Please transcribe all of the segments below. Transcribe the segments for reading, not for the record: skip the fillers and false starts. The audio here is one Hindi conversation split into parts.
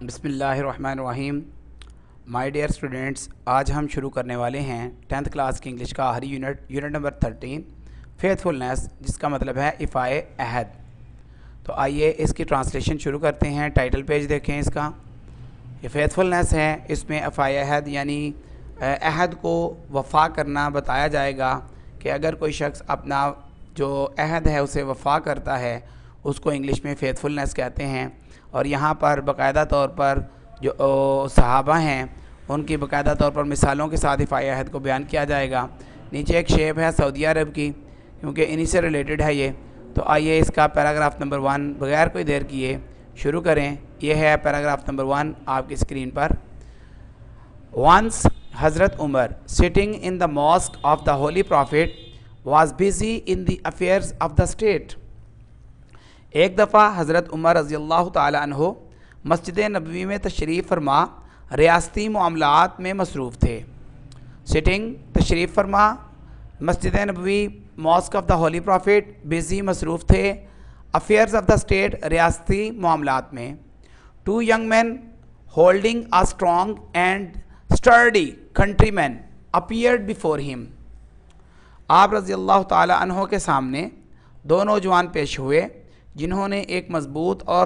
बिस्मिल्लाहिर्रहमानिर्रहीम। माय डियर स्टूडेंट्स, आज हम शुरू करने वाले हैं 10th क्लास की इंग्लिश का आखिरी यूनिट नंबर 13 फेथफुलनेस, जिसका मतलब है इफ़ाए अहद। तो आइए इसकी ट्रांसलेशन शुरू करते हैं। टाइटल पेज देखें इसका। ये फेथफुलनेस है, इसमें इफ़ाए अहद यानी अहद को वफ़ा करना बताया जाएगा कि अगर कोई शख्स अपना जो अहद है उसे वफ़ा करता है उसको इंग्लिश में फेथफुलनेस कहते हैं। और यहाँ पर बाकायदा तौर पर जो सहाबा हैं उनकी बाकायदा तौर पर मिसालों के साथ इफ़ाए अहद को बयान किया जाएगा। नीचे एक शेप है सऊदी अरब की, क्योंकि इन्हीं से रिलेटेड है ये। तो आइए इसका पैराग्राफ नंबर 1 बगैर कोई देर किए शुरू करें। ये है पैराग्राफ नंबर 1 आपकी स्क्रीन पर। वंस हज़रत Umar sitting in the mosque of the holy prophet was busy in the affairs of the state. एक दफ़ा हज़रत उमर रज़ी अल्लाह तआला अन्हो मस्जिद नबवी में तशरीफ़ फरमा रियासती मामलात में मसरूफ़ थे। सिटिंग तशरीफ़ फरमा, मस्जिद नबवी mosque of the holy prophet, busy मसरूफ़ थे, अफेयर्स ऑफ द स्टेट रियासती मामलात में। Two young man holding a strong and sturdy countryman appeared before him. आप रज़ी अल्लाह तआला अन्हो के सामने दो नौजवान पेश हुए जिन्होंने एक मजबूत और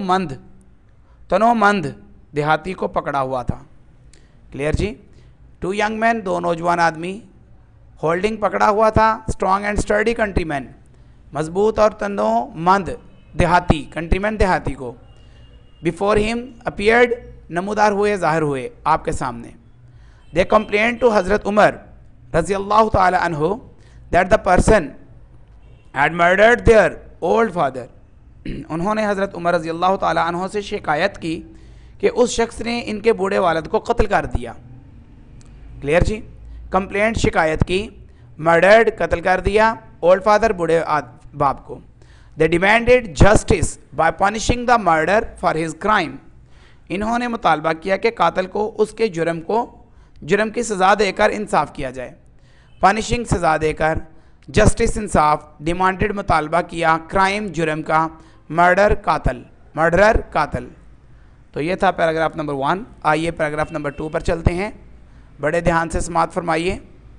तनोमंद देहाती को पकड़ा हुआ था। क्लियर जी। टू यंग मैन, दो नौजवान आदमी, होल्डिंग पकड़ा हुआ था, स्ट्रॉन्ग एंड स्टर्डी कंट्रीमैन, मजबूत और तनोमंद देहाती, कंट्रीमैन देहाती को। बिफोर हिम अपीयर्ड, नमूदार हुए, ज़ाहिर हुए आपके सामने। दे कंप्लेंट टू हज़रत उमर रज़ी अल्लाह तआला अन्हु that the person had murdered their old father. उन्होंने हज़रत उमर रज़ी अल्लाह तआला अन्हु से शिकायत की कि उस शख्स ने इनके बूढ़े वालिद को कत्ल कर दिया। क्लियर जी। कंप्लेंट शिकायत की, मर्डर्ड कत्ल कर दिया, ओल्ड फादर बूढ़े बाप को। They demanded justice by punishing the murder for his crime. इन्होंने मुतालबा किया कि कातिल को उसके जुर्म की सज़ा देकर इंसाफ किया जाए। पनिशिंग सज़ा देकर, जस्टिस इंसाफ, डिमांडेड मुतालबा किया, क्राइम जुर्म का, मर्डर कातिल। तो ये था पैराग्राफ नंबर 1। आइए पैराग्राफ नंबर 2 पर चलते हैं। बड़े ध्यान से समाअत फरमाइए।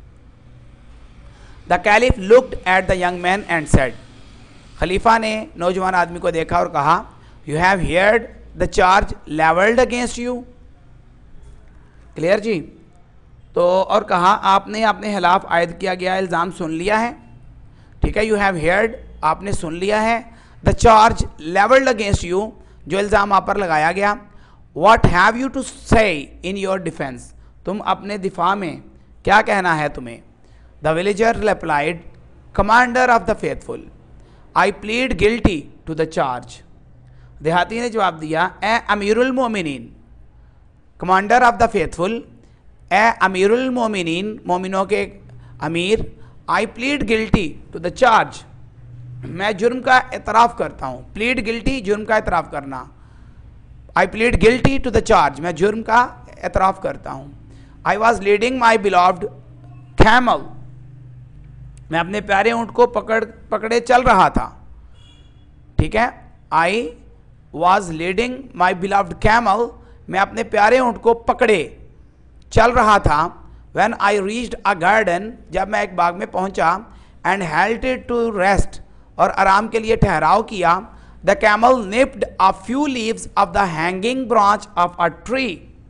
The caliph looked at the young man and said. खलीफा ने नौजवान आदमी को देखा और कहा, you have heard the charge levelled against you. Clear जी। तो और कहा, आपने अपने खिलाफ आयद किया गया इल्ज़ाम सुन लिया है। ठीक है, यू हैव हियर्ड, आपने सुन लिया है। The charge levelled against you, जो इल्ज़ाम आप पर लगाया गया। व्हाट हैव यू टू से इन योर डिफेंस, तुम अपने दिफा में क्या कहना है तुम्हें। The villager replied, commander of the faithful, I plead guilty to the charge. देहाती ने जवाब दिया, ए अमीरुल मोमिनीन, कमांडर ऑफ द फेथफुल, ए अमीरुल मोमिनीन, मोमिनों के अमीर, I plead guilty to the charge, मैं जुर्म का एतराफ़ करता हूँ। प्लीड गिल्टी, जुर्म का एतराफ़ करना। I plead guilty to the charge, मैं जुर्म का एतराफ़ करता हूँ। I was leading my beloved camel, मैं अपने प्यारे ऊँट को पकड़े चल रहा था। ठीक है, I was leading my beloved camel, मैं अपने प्यारे ऊँट को पकड़े चल रहा था। When I reached a garden, जब मैं एक बाग में पहुंचा, and halted to rest, और आराम के लिए ठहराव किया। The camel nipped a few leaves of the hanging branch of a tree।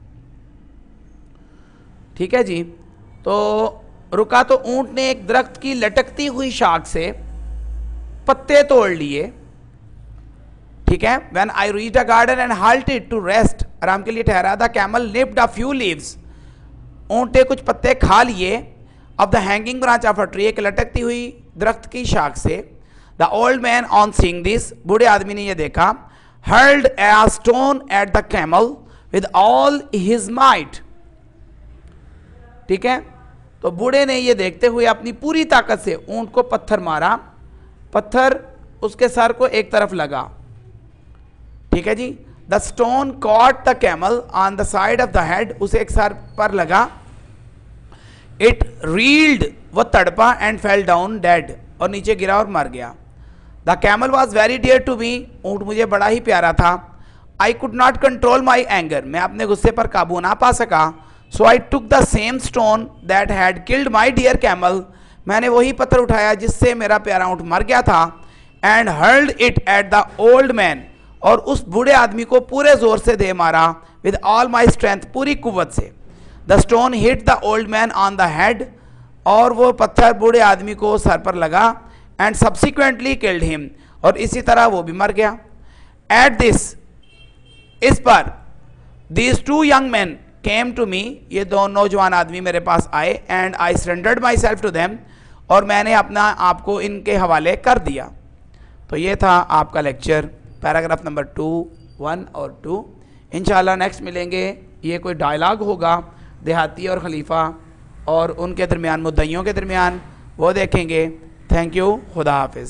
ठीक है जी। तो रुका तो ऊंट ने एक दरख्त की लटकती हुई शाख से पत्ते तोड़ लिए। ठीक है, When I reached a garden and halted to rest, आराम के लिए ठहरा। The camel nipped a few leaves, ऊँट ने कुछ पत्ते खा लिए। Off the hanging branch of a tree, एक लटकती हुई दरख्त की शाख से। The old man on seeing this, बूढ़े आदमी ने यह देखा। Hurled a stone at the camel with all his might. ठीक है, तो बूढ़े ने यह देखते हुए अपनी पूरी ताकत से ऊँट को पत्थर मारा। पत्थर उसके सर को एक तरफ लगा। ठीक है जी। The stone caught the camel on the side of the head, उसे एक सर पर लगा। इट रील्ड, वह तड़पा, एंड फेल डाउन डेड, और नीचे गिरा और मर गया। The camel was very dear to me, ऊँट मुझे बड़ा ही प्यारा था। I could not control my anger, मैं अपने गुस्से पर काबू ना पा सका. So I took the same stone that had killed my dear camel, मैंने वही पत्थर उठाया जिससे मेरा प्यारा ऊँट मर गया था. And hurled it at the old man, और उस बूढ़े आदमी को पूरे जोर से दे मारा. विद ऑल माई स्ट्रेंथ, पूरी कुव्वत से. The stone hit the old man on the head, और वो पत्थर बूढ़े आदमी को सर पर लगा. एंड सब्सिक्वेंटली किल्ड हिम, और इसी तरह वो भी मर गया. एट दिस, इस पर, these two young man came to me, ये दो नौजवान आदमी मेरे पास आए. And I surrendered myself to them, और मैंने अपना आप को इनके हवाले कर दिया. तो ये था आपका लेक्चर, पैराग्राफ नंबर 2, 1 और 2. इंशाल्लाह नेक्स्ट मिलेंगे. ये कोई डायलॉग होगा देहाती और खलीफा और उनके दरमियान, मुद्दइयों के दरमियान, वो देखेंगे. थैंक यू, खुदा हाफिज़.